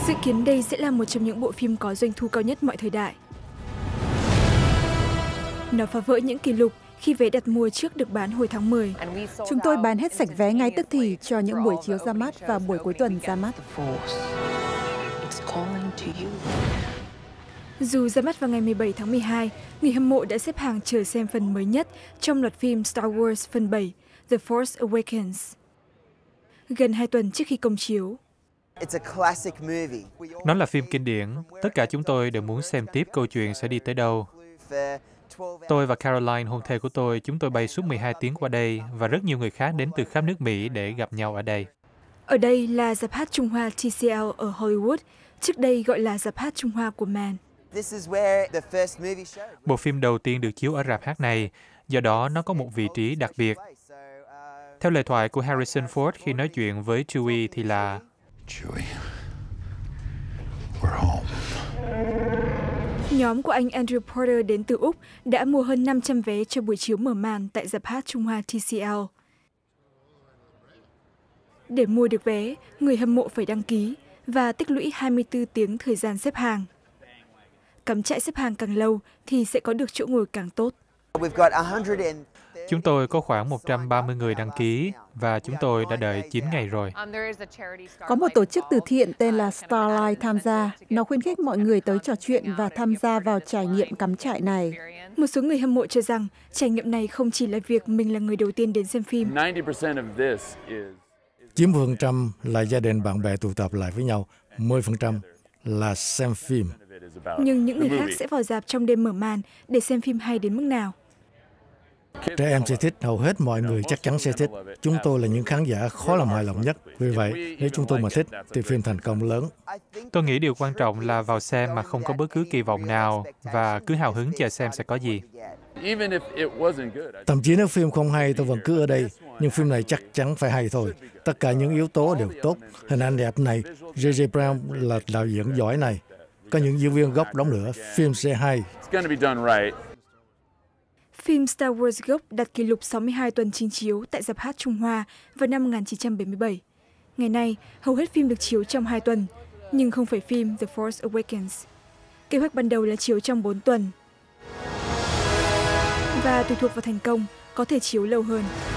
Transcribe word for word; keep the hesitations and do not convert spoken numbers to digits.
Dự kiến đây sẽ là một trong những bộ phim có doanh thu cao nhất mọi thời đại. Nó phá vỡ những kỷ lục khi vé đặt mua trước được bán hồi tháng mười. Chúng tôi bán hết sạch vé ngay tức thì cho những buổi chiếu ra mắt và buổi cuối tuần ra mắt. Dù ra mắt vào ngày mười bảy tháng mười hai, người hâm mộ đã xếp hàng chờ xem phần mới nhất trong loạt phim Star Wars phần bảy, The Force Awakens. Gần hai tuần trước khi công chiếu. Nó là phim kinh điển. Tất cả chúng tôi đều muốn xem tiếp câu chuyện sẽ đi tới đâu. Tôi và Caroline, hôn thê của tôi, chúng tôi bay suốt mười hai tiếng qua đây và rất nhiều người khác đến từ khắp nước Mỹ để gặp nhau ở đây. Ở đây là rạp hát Trung Hoa T C L ở Hollywood, trước đây gọi là rạp hát Trung Hoa của Man. Bộ phim đầu tiên được chiếu ở rạp hát này, do đó nó có một vị trí đặc biệt. Theo lời thoại của Harrison Ford khi nói chuyện với Chewie thì là Chewie, we're home. Nhóm của anh Andrew Porter đến từ Úc đã mua hơn năm trăm vé cho buổi chiếu mở màn tại rạp hát Trung Hoa T C L. Để mua được vé, người hâm mộ phải đăng ký và tích lũy hai mươi tư tiếng thời gian xếp hàng. Cắm trại xếp hàng càng lâu thì sẽ có được chỗ ngồi càng tốt. Chúng tôi có khoảng một trăm ba mươi người đăng ký và chúng tôi đã đợi chín ngày rồi. Có một tổ chức từ thiện tên là Starlight tham gia. Nó khuyến khích mọi người tới trò chuyện và tham gia vào trải nghiệm cắm trại này. Một số người hâm mộ cho rằng trải nghiệm này không chỉ là việc mình là người đầu tiên đến xem phim. chín mươi phần trăm là gia đình bạn bè tụ tập lại với nhau, mười phần trăm là xem phim. Nhưng những người khác sẽ vào rạp trong đêm mở màn để xem phim hay đến mức nào. Trẻ em sẽ thích, hầu hết mọi người chắc chắn sẽ thích. Chúng tôi là những khán giả khó làm hài lòng nhất. Vì vậy, nếu chúng tôi mà thích, thì phim thành công lớn. Tôi nghĩ điều quan trọng là vào xem mà không có bất cứ kỳ vọng nào và cứ hào hứng chờ xem sẽ có gì. Thậm chí nếu phim không hay, tôi vẫn cứ ở đây. Nhưng phim này chắc chắn phải hay thôi. Tất cả những yếu tố đều tốt. Hình ảnh đẹp này, J J Brown là đạo diễn giỏi này. Có những diễn viên gốc đóng nữa, phim sẽ hay. Phim Star Wars gốc đạt kỷ lục sáu mươi hai tuần trình chiếu tại rạp hát Trung Hoa vào năm một nghìn chín trăm bảy mươi bảy. Ngày nay, hầu hết phim được chiếu trong hai tuần, nhưng không phải phim The Force Awakens. Kế hoạch ban đầu là chiếu trong bốn tuần. Và tùy thuộc vào thành công, có thể chiếu lâu hơn.